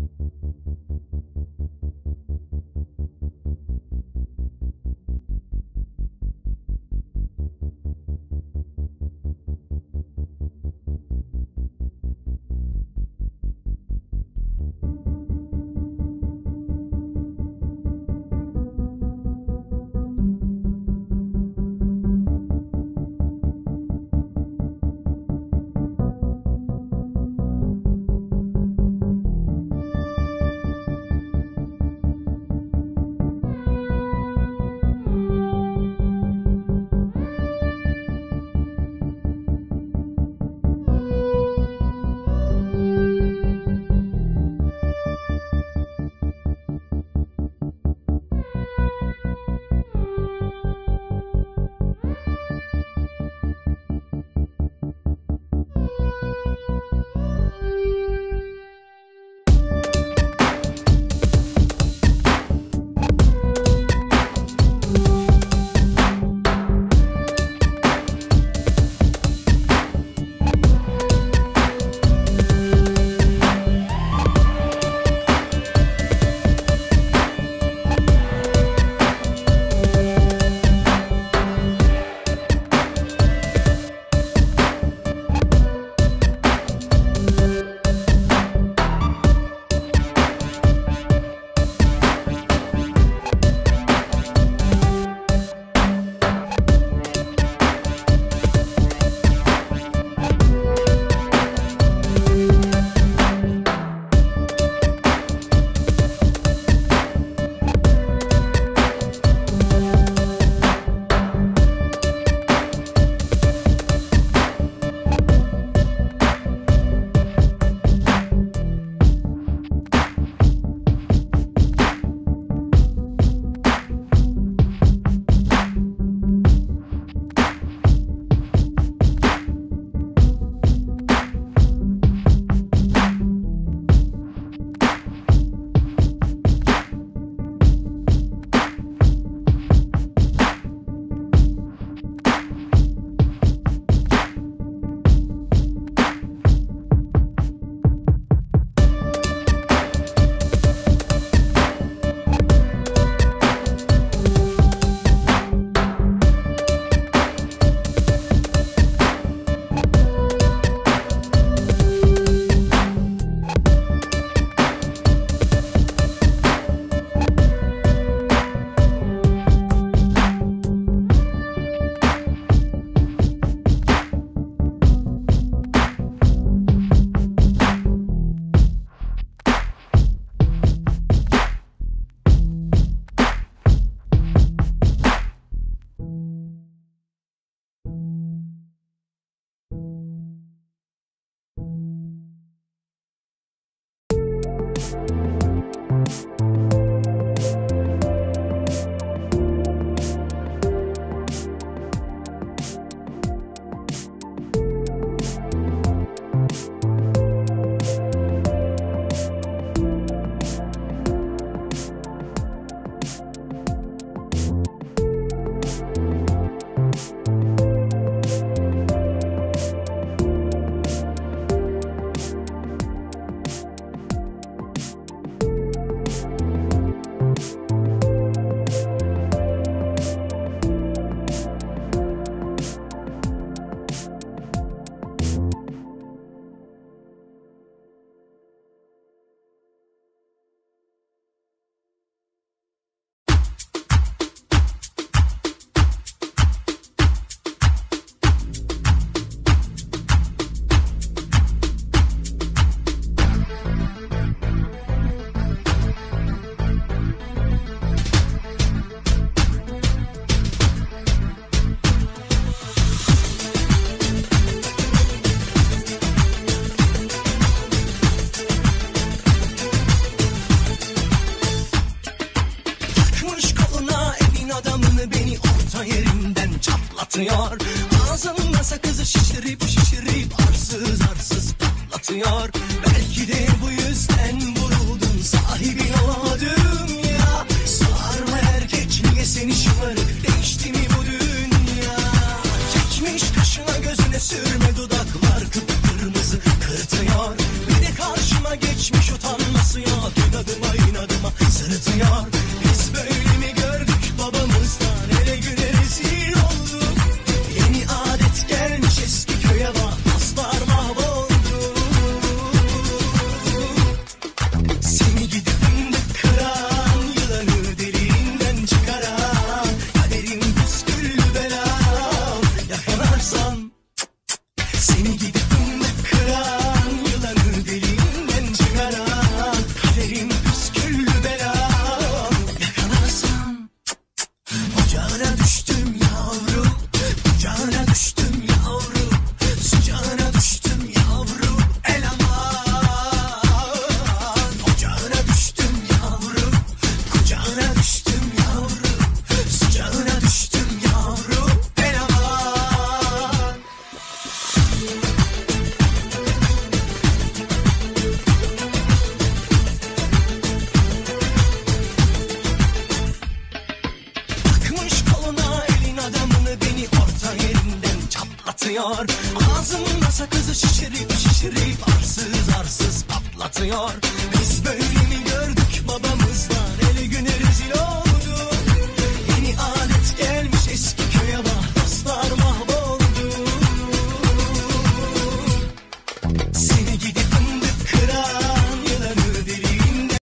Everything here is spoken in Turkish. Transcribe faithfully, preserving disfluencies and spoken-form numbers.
patlatıyor. Ağzımda sakızı şişirip şişirip arsız arsız patlatıyor. Belki de bu yüzden vuruldun, sahibin olamadım ya. Sarma erkek niye seni şımarık, değişti mi bu dünya? Çekmiş kaşına gözüne sürme, dudaklar kıpkırmızı kırtıyor. Bir de karşıma geçmiş utanması atıyor, inadıma inadıma sırıtıyor. Biz böyle mi gördük babamızdan, ele güne rezil olduk. Yeni adet gelmiş eski köye bak, paslar mahvoldu. Seni gidip de kıran, yılanı deliğinden çıkaran, kaderin püsküllü belam, yakalarsan. Seni gidip de kıran, yılanı deliğinden çıkaran, kaderin püsküllü belam, yakalarsan. Ocağına düştüm yavrum, ocağına düştüm yavrum, sıcağına düştüm yavrum, el aman. Ocağına düştüm yavrum, kucağına düştüm yavrum, sıcağına düştüm yavrum, el aman. Takmış koluna elin adamını, beni orta yerinden çatlatıyor. Ağzımda sakızı şişirip şişirip arsız arsız patlatıyor. Biz